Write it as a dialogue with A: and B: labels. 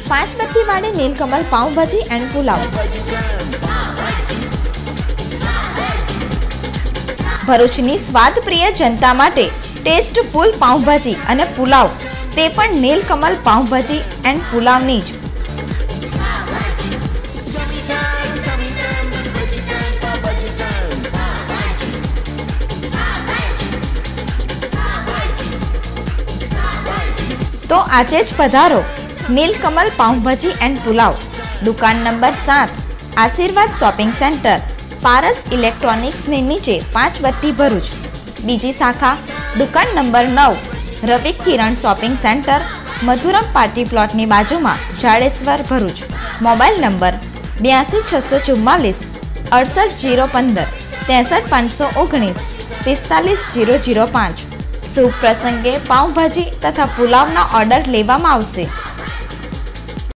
A: 5 बत्ती वाली नीलकमल पाव भाजी एंड पुलाव। भरूचनी स्वादप्रिय जनता माटे टेस्टफुल पावभाजी अने पुलाव ते पण नीलकमल पावभाजी एंड पुलावनी ज। तो आजे ज पधारो नीलकमल पावभाजी एंड पुलाव, दुकान नंबर 7, आशीर्वाद शॉपिंग सेंटर, पारस इलेक्ट्रॉनिक्स ने नीचे 5 बत्ती भरूच। बीजी शाखा दुकान नंबर 9, Ravi Kiran shopping centre, Madhuram party plot नी बाजू में जाडेश्वर भरूच। Mobile number 82 644 68 015 63 519 45 005। शुभ प्रसंगे पावभाजी तथा पुलावना ऑर्डर लेवामां आवशे।